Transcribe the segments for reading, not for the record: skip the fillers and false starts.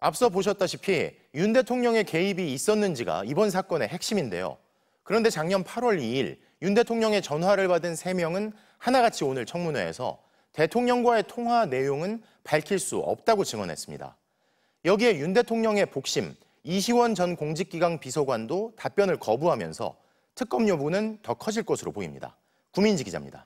앞서 보셨다시피 윤 대통령의 개입이 있었는지가 이번 사건의 핵심인데요. 그런데 작년 8월 2일 윤 대통령의 전화를 받은 3명은 하나같이 오늘 청문회에서 대통령과의 통화 내용은 밝힐 수 없다고 증언했습니다. 여기에 윤 대통령의 복심, 이시원 전 공직기강 비서관도 답변을 거부하면서 특검 여부는 더 커질 것으로 보입니다. 구민지 기자입니다.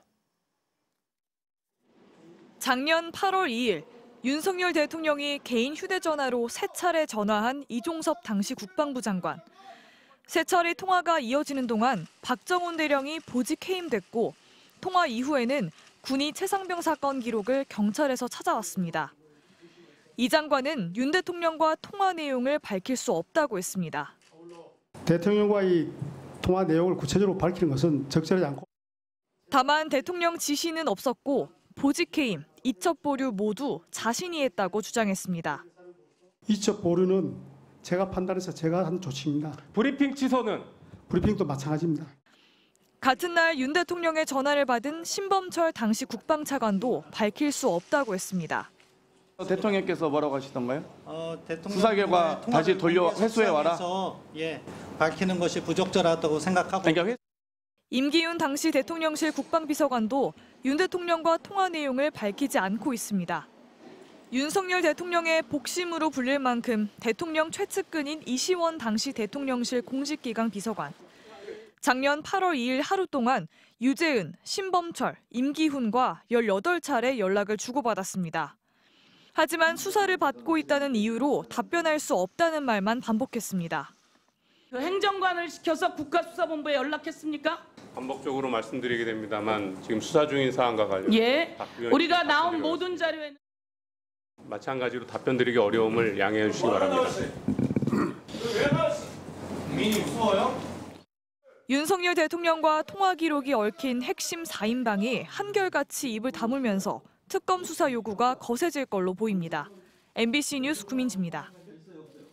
작년 8월 2일 윤석열 대통령이 개인 휴대전화로 3차례 전화한 이종섭 당시 국방부 장관. 3차례 통화가 이어지는 동안 박정훈 대령이 보직 해임됐고 통화 이후에는 군이 최상병 사건 기록을 경찰에서 찾아왔습니다. 이 장관은 윤 대통령과 통화 내용을 밝힐 수 없다고 했습니다. 대통령과의 통화 내용을 구체적으로 밝히는 것은 적절하지 않고 다만 대통령 지시는 없었고 보직 해임, 이첩 보류 모두 자신이 했다고 주장했습니다. 이첩 보류는 제가 판단해서 제가 한 조치입니다. 브리핑 취소는? 브리핑도 마찬가지입니다. 같은 날 윤 대통령의 전화를 받은 신범철 당시 국방차관도 밝힐 수 없다고 했습니다. 대통령께서 뭐라고 하시던가요? 수사 결과 다시 돌려 회수해 와라. 밝히는 것이 부적절하다고 생각하고. 임기훈 당시 대통령실 국방비서관도 윤 대통령과 통화 내용을 밝히지 않고 있습니다. 윤석열 대통령의 복심으로 불릴 만큼 대통령 최측근인 이시원 당시 대통령실 공직기강 비서관. 작년 8월 2일 하루 동안 유재은, 신범철, 임기훈과 18차례 연락을 주고받았습니다. 하지만 수사를 받고 있다는 이유로 답변할 수 없다는 말만 반복했습니다. 행정관을 시켜서 국가수사본부에 연락했습니까? 반복적으로 말씀드리게 됩니다만 지금 수사 중인 사안과 관련 우리가 나온 모든 자료에는 마찬가지로 답변드리기 어려움을 양해해 주시기 바랍니다. 민이 무서워요? 윤석열 대통령과 통화 기록이 얽힌 핵심 4인방이 한결같이 입을 다물면서 특검 수사 요구가 거세질 걸로 보입니다. MBC 뉴스 구민지입니다.